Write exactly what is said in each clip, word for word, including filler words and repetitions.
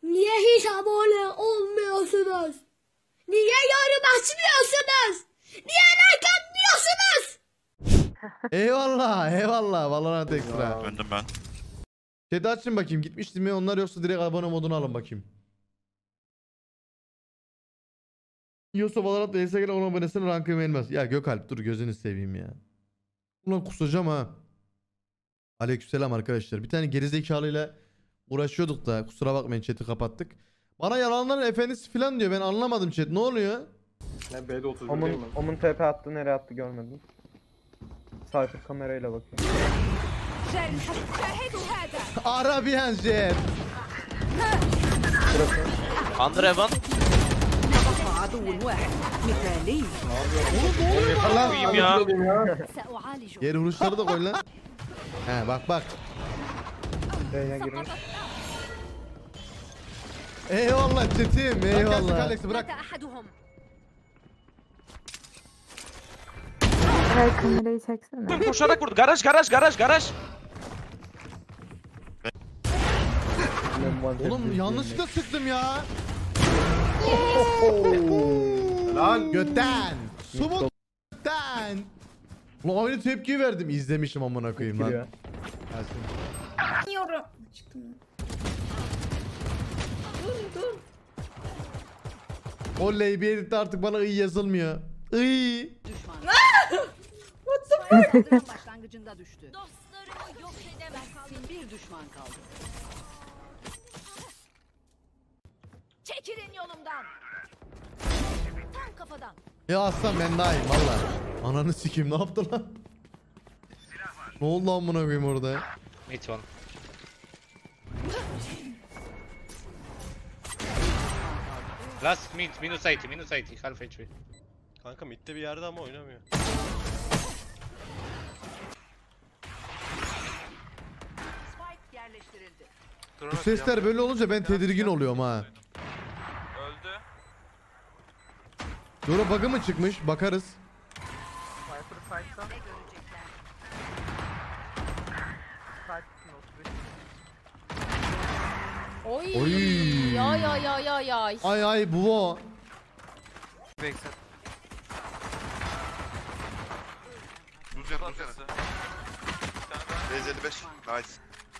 Niye hiç abone olmuyorsunuz? Niye yorum açmıyorsunuz? Niye like atmıyorsunuz? Eyvallah eyvallah Valorant Extra. Döndüm ben. Chat'i açın bakayım, gitmişti mi onlar, yoksa direkt abone modunu alın bakayım. Yiyorsa Valorant ve Instagram on abonesine rankı verilmez. Ya Gökalp dur gözünü seveyim ya. Ulan kusacağım ha. Aleykümselam arkadaşlar. Bir tane gerizekalıyla uğraşıyorduk da kusura bakmayın, chat'i kapattık. Bana yalanların efendisi falan diyor, ben anlamadım chat, ne oluyor? Ben B'de otuz bir Omun, değil mi? Omun T P attı, nereye attı görmedim. Cypher kamerayla bakıyor. Arabian jet. Burası. Under Evan. Lan ya. yer vuruşları da koy lan. He bak bak. B'ye girmiş. Eyvallah chat'im eyvallah. Bırak Alex'i bırak. Hayır, kamerayı çeksene. Koşarak vurdu. Garaj garaj garaj garaj. Oğlum yanlışlıkla sıktım ya. Lan Götten. Sumut götten. Ulan aynı tepkiyi verdim. İzlemişim amına koyayım lan. Giriyor. Gelsin. Yorum. Çıktım. Dur dur. Oley, bir editte artık bana iyi yazılmıyor. İyi. Başlangıcında düştü. Dostlarımı yok edemezsin. Bir düşman kaldı. Çekilin yolumdan. Tam kafadan. Ya aslan ben daha iyiyim valla. Ananı sikeyim, ne yaptı lan? Ne oldu amına koyayım orada? Mid one. Last mid minus eighty minus eighty half H P. kanka midde bir yerde ama oynamıyor. Spike yerleştirildi. Bu sesler böyle olunca ben tedirgin oluyorum ha. Öldü. Dora bug'ı mı çıkmış? Bakarız. Ne görecekler? Oy. Oy. Ya ya ya ya ya. Ay ay bu o. Rüzgar rüzgar. elli beş. Nice.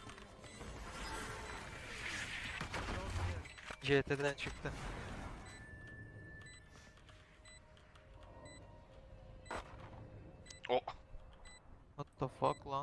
C T'den çıktı. Oh. What the fuck lan?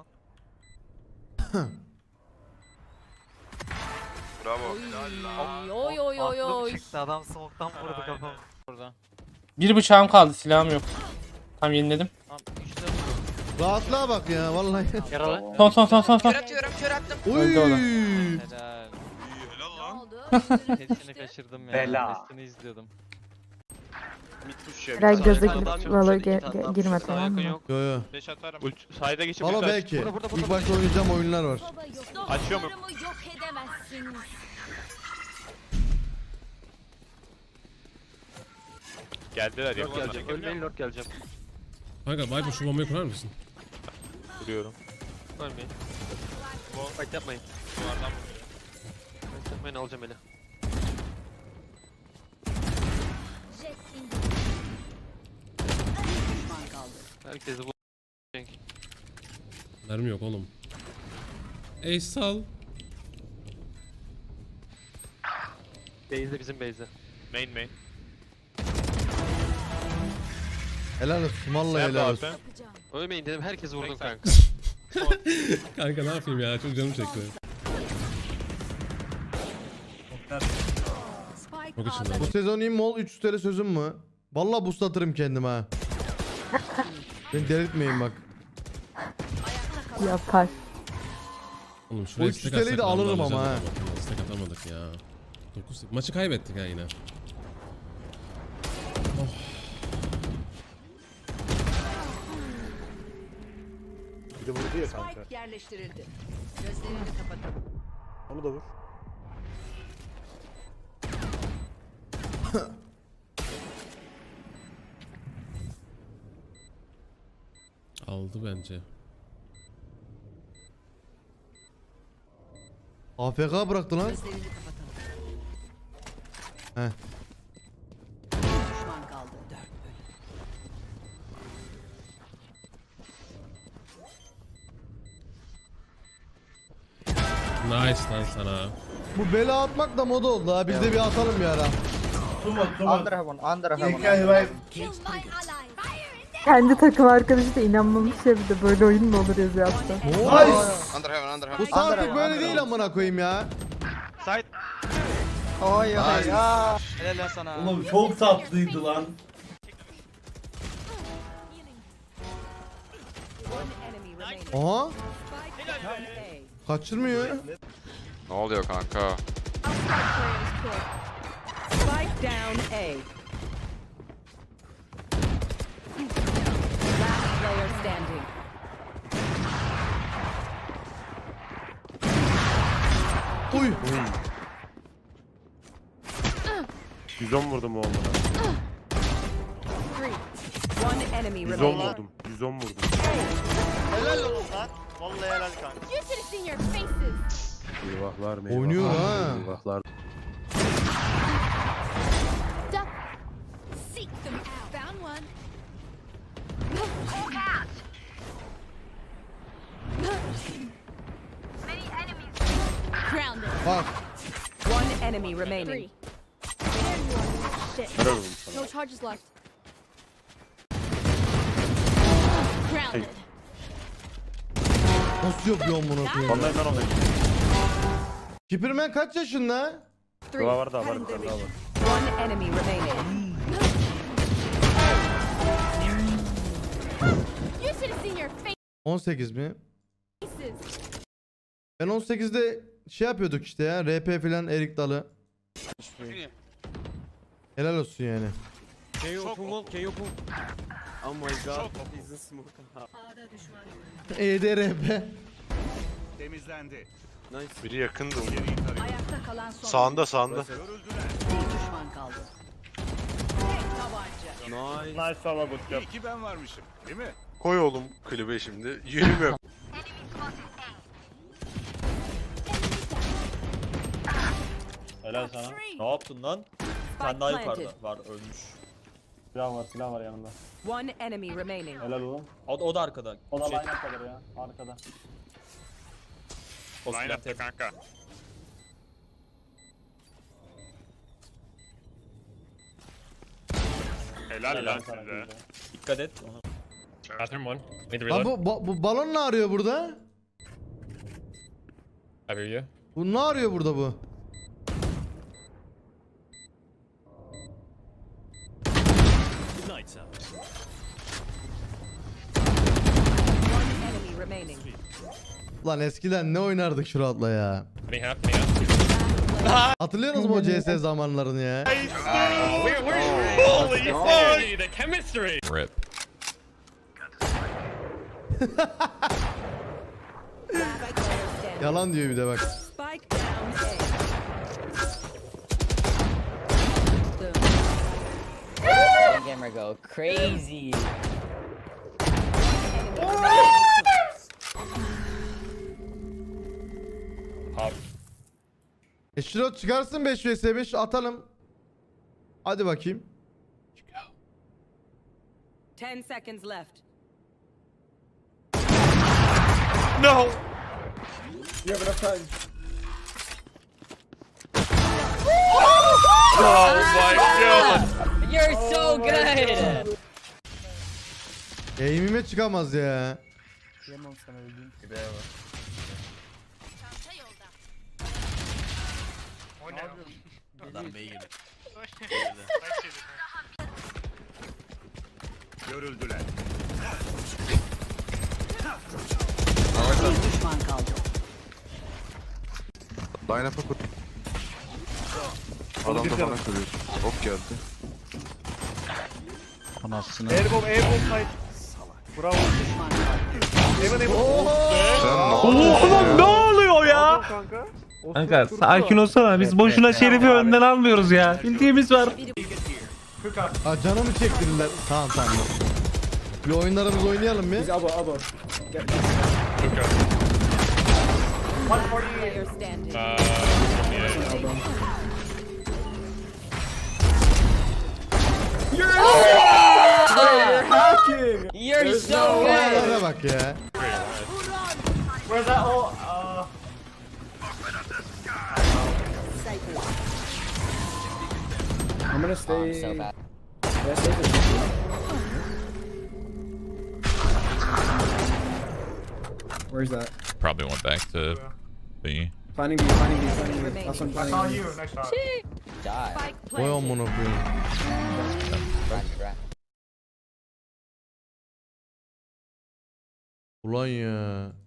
Bravo. Oy oy oy Aklım oy. çıktı, adam smoke'tan vurdu kafamı. Burada. Bir bıçağım kaldı, silahım yok. Tam yeniledim. Tamam üçte vurdu. Rahatlığa bak ya vallahi. Yaralı. Son son son son son. Atıyorum, kör attım. Oy. Öldü o da. Helal. Helal Ne lan. oldu? Hepsini kaçırdım ya. Bela. Hepsini izliyordum. Mid push ya. Biraz göze Adam girip yok, valo iki ge- tane ge- adam girme, yok, tamam mı? yok. Yo yo. beş atarım. Sayda geçip Valla ulti aç. belki. Burada, burada, burada. İlk başta oynayacağım oyunlar var. Açıyor mu? Dostlarımı yok edemezsiniz. Geldiler Lord geleceğim. Ölmeyin Lord geleceğim. Kanka Viper şu bombayı kurar mısın? Vuruyorum. Ölmeyin. Fight yapmayın. Duvardan Fight yapmayın, alacağım eli. Jet indi. Düşman kaldı. Herkesi bu. Mermi yok oğlum. Ace sal. Base'de bizim base'de. main main. Helal olsun. Vallahi Nerede helal abi? olsun. Ölmeyin dedim, herkesi vurdum Backside. kanka. Kanka ne yapayım ya, çok canım çekti. Spike Çok içinde. A'da Bu sezon immol üç yüz T L sözüm mü? Vallahi boost atırım kendime ha. Beni delirtmeyin bak. Yapar. Oğlum şuraya O üç yüz stack T L'yi de atsak alırım vallahi ama alacağız ama. Stack atamadık ya. dokuz maçı kaybettik ha yine. Bir de vurdu ya kanka. Spike yerleştirildi. Gözlerini kapatın. Onu da vur. Aldı bence. A F K bıraktı lan. Gözlerini kapatalım. Heh. Düşman kaldı. Dört. Nice lan sana. Bu bela atmak da moda oldu ha. Biz de bir atalım bir ara. Under heaven, under heaven. Kendi takım arkadaşı da inanmamış ya, bir de böyle oyun mu olur yazıyor aslında. Under heaven, under heaven. Bu saatlik böyle değil amına koyayım ya. Side. Ay ay ya. Helal lan sana. Oğlum çok tatlıydı lan. Aha. Kaçırmıyor. Ne oluyor kanka? Spike down A. Last player standing. Uy. yüz on vurdum o olmadan. One enemy yüz on remaining. vurdum. yüz on vurdum. Helal olsun lan. Vallahi helal kanka. Eyvahlar meyvahlar. Oynuyor ha. Eyvahlar. Bak. One enemy remaining. Helal olsun sana. No charges left. Nasıl yapıyor bunu koyayım? Vallahi ben olayım. Kipirmen kaç yaşında? Dua var da var bir tane daha var. One enemy remaining. on sekiz mi? Ben on sekizde şey yapıyorduk işte ya. R P filan Erik Dalı. Helal olsun yani. K O Pumul, K O Pumul. Oh my god. He's a smoke. E D R P. Temizlendi. Nice. Biri yakındı. Ayakta kalan son. Sağında sağında. Bir düşman kaldı. Tek tabanca. Nice. Nice hava good job. İyi ki ben varmışım. Değil mi? Koy oğlum klibe şimdi. Yürümüyorum. Helal sana. Ne yaptın lan? Spike planted. Var ölmüş. Silah var, silah var yanında. One enemy remaining. Helal oğlum. O, o da arkada. O da line kadar ya. Arkada. Line attı kanka. Helal lan size. Dikkat et. Bathroom one. Mid Lan bu, bu, bu balon ne arıyor burada? I hear you. Bu ne arıyor burada bu? One enemy remaining. Lan eskiden ne oynardık şu rahatla ya. Getting half, getting half. Hatırlıyorsunuz mu o C S zamanlarını ya? We're, we're, holy fuck! The chemistry! Rip. Yalan diyor bir de bak. Spike down A. Gamer go crazy. E Şirot çıkarsın beş vs beş atalım. Hadi bakayım. Ten seconds left. No. Oh my god. You're so good. Eğimime çıkamaz ya. Görüldüler. Bir düşman kaldı. Line up'a kur. Adam da bana kırıyor. Ok geldi. Anasını. Airbomb, airbomb side. Bravo. Düşman kaldı. Evan Evan. Oğlum Ne oluyor ya? Kanka. Kanka sakin olsana, biz boşuna Şerif'i önden almıyoruz ya. Bildiğimiz var. Ha canımı çektirdiler. Tamam tamam. Bir oyunlarımızı oynayalım mı? Abo abo. Player standing. Uh, yeah. There's no way. Olaya bak ya. Where's that? Oh, uh. I'm gonna stay. so bad. Yeah, stay there. Where's that? Probably went back to B. Finding B, finding B, finding B. That's what I'm That's finding on B. you. Nice shot. Die. Vay amına koyayım. Ulan ya.